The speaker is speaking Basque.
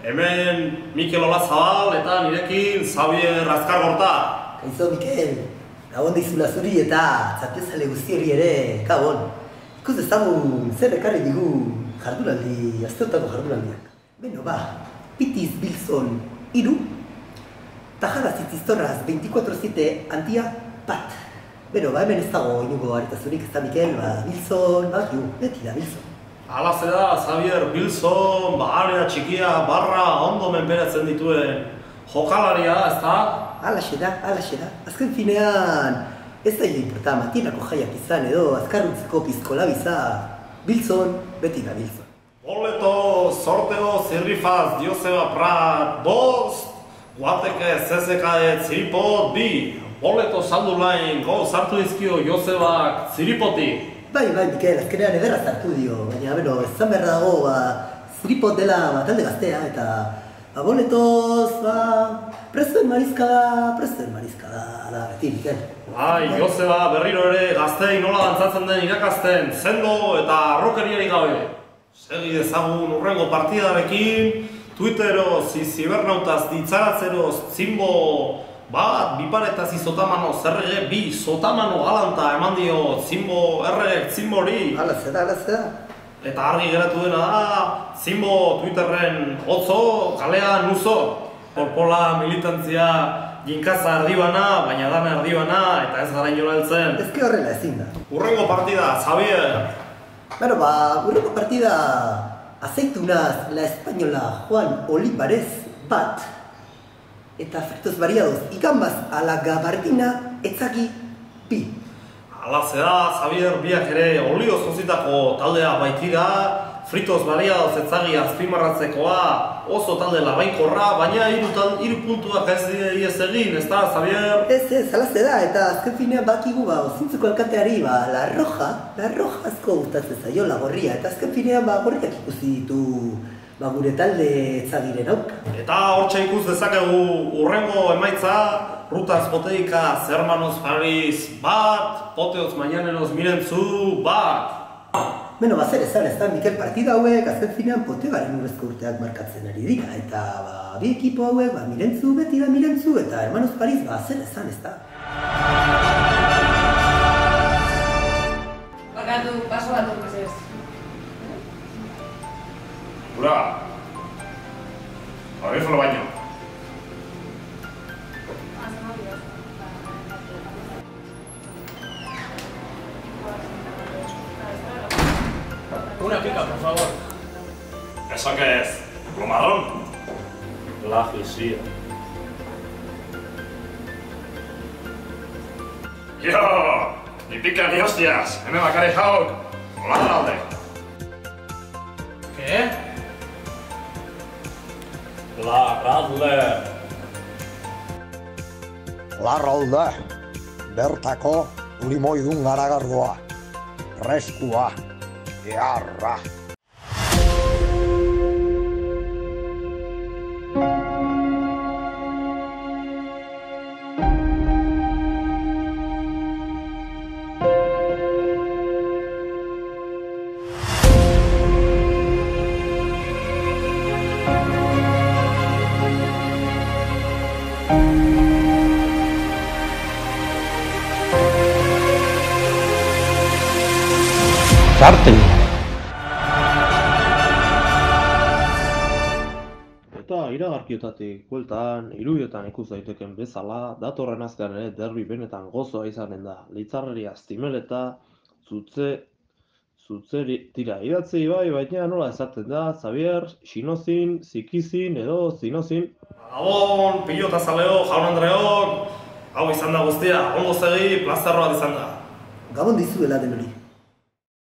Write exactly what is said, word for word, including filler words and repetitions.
Hemen Mikel Olazabal eta nirekin Xavier Azkargorta. Kaixo, Mikel. Gabon dizula zuri eta txapiozale guzti hori ere, gabon. Ikus ezagun zer ekarri digu jardunaldi, asteotako jardunaldiak. Beno, ba, Pitiz Bilzon iru, Tajada Zitziztorraz veinticuatro siete antia bat. Beno, ba, hemen ez dago inugo haretazunik ez da, Mikel, ba, Bilzon, ba, ju, beti da Bilzon. Hala zera, Xavier, Bilzon, ba, area txikia, barra, ondo menperatzen dituen jokalaria, ez da? Alaxe da, alaxe da. Azken finean, ez da importa matinako jaiak izan edo azkarruntzeko pizkola biza. Bilzon, beti da Bilzon. Boleto, sorteo, zirrifaz, Joseba Prat, bost, guateke, zezekaet, ziripot, bi. Boleto saldu lain, go, sartu dizkio Josebak ziripoti. Bai, bai, Mikel, azkenean ederra zartu dio, baina, beno, ezan berra dago, ba, ziripot dela ba, talde gaztea, eta ba, boletoz, ba, presoen marizkada, presoen marizkada, da, beti, Mikel. Bai, Joseba berriro ere gaztei nola dantzatzen den irakasten, zendo eta arrokeriari gabe. Segi dezagun urrengo partidarekin, Twitteroz, zibernautaz, ditzaratzeroz, zimbo bat, biparetaz izotamano zerrege, bi zotamano galanta eman dio zimbo erreg zimbori. Hala zeda, hala zeda. Eta argi geratu dena da, zimbo Twitterren otzo, kalean uzo. Porpola militantzia jinkaza erdibana, baina dana erdibana, eta ez gara inola heltzen. Ez que horrela ezin da. Urrengo partida, Xavier. Bueno, ba, urrengo partida Azeitunaz La Española Juan Olivares bat. Eta efectos variados, igambaz a la gabardina etzagi bi. Hala zeda, Xavier, biak ere olioz jozitako taldea baitira, fritos variados etzagi azpimarratzekoa, oso talde labainkorra, baina hiru puntuak ez diez egin, ez da, Xavier? Ez, ez, hala zeda, eta azken finean bakigu, ba, ozintzuko alkateari, ba, La Roja, La Roja asko gustatzen zaio, La Gorria, eta azken finean, ba, gorriak ikusi ditu, ba, gure talde etzagiren auka. Eta hortxe ikus dezakegu urrengo emaitza, Rutas Boteika, Hermanos Paris bat, Poteoz Mañaneros Mirentzu bat. Beno, ba, zer esan ez da, Mikel, partida hauek azken finean Potegaren urrezko urteak markatzen ari dira, eta ba, bi ekipo hauek, ba, Mirentzu beti da Mirentzu, eta Hermanos Paris, ba, zer esan ez da. Bakatu, paso bat urkaz ez. Ura, abezolo baino. Una pica, por favor. ¿Eso qué es? ¿Plomadón? La fisía. Yo, ni pica ni hostias, hemen bakari jauk, hola alde. ¿Qué? La Radle. Larralde, bertako limoidun garagardoa, reskua, eharra. Sarten. Eta iragarkiotatik bueltan, irudietan ikus daiteken bezala, datorren astean ere derbi benetan gozoa izanen da. Litzarreria Zimeleta, zutze, zutzeri, tira, idatzi bai, baina nola esaten da, Xavier, Xinozin, Zikizin edo Zinozin. Gabon, pilota zaleo, jaun Andreok, hau izan da guztia, ondo segi, plazarro bat izan da. Gabon dizuela den hori.